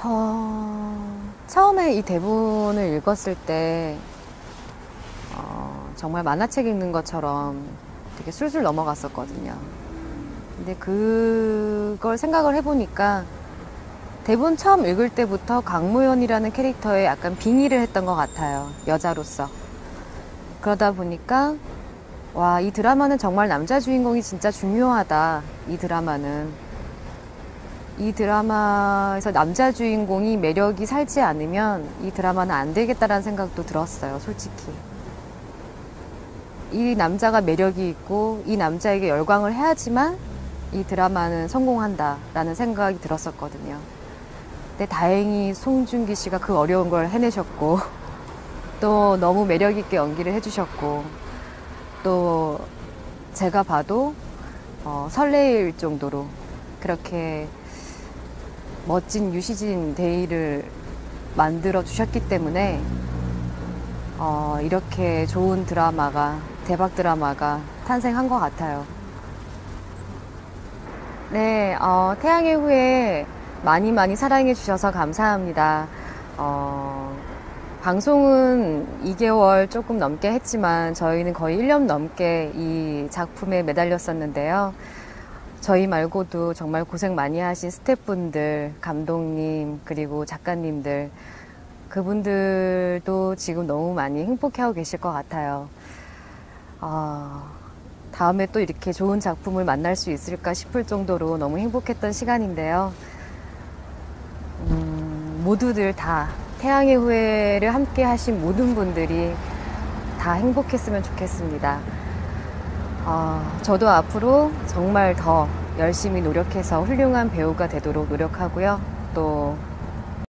처음에 이 대본을 읽었을 때 정말 만화책 읽는 것처럼 되게 술술 넘어갔었거든요. 근데 그걸 생각을 해보니까 대본 처음 읽을 때부터 강무연이라는 캐릭터에 약간 빙의를 했던 것 같아요. 여자로서. 그러다 보니까 와, 이 드라마는 정말 남자 주인공이 진짜 중요하다. 이 드라마는. 이 드라마에서 남자 주인공이 매력이 살지 않으면 이 드라마는 안 되겠다라는 생각도 들었어요, 솔직히. 이 남자가 매력이 있고 이 남자에게 열광을 해야지만 이 드라마는 성공한다라는 생각이 들었었거든요. 근데 다행히 송중기 씨가 그 어려운 걸 해내셨고 또 너무 매력 있게 연기를 해주셨고 또 제가 봐도 설레일 정도로 그렇게 멋진 유시진 대의를 만들어 주셨기 때문에 이렇게 좋은 드라마가, 대박 드라마가 탄생한 것 같아요. 네, 태양의 후예 많이 많이 사랑해 주셔서 감사합니다. 방송은 2개월 조금 넘게 했지만 저희는 거의 1년 넘게 이 작품에 매달렸었는데요. 저희 말고도 정말 고생 많이 하신 스태프분들, 감독님, 그리고 작가님들, 그분들도 지금 너무 많이 행복해하고 계실 것 같아요. 다음에 또 이렇게 좋은 작품을 만날 수 있을까 싶을 정도로 너무 행복했던 시간인데요. 모두들 다 태양의 후예를 함께 하신 모든 분들이 다 행복했으면 좋겠습니다. 저도 앞으로 정말 더 열심히 노력해서 훌륭한 배우가 되도록 노력하고요. 또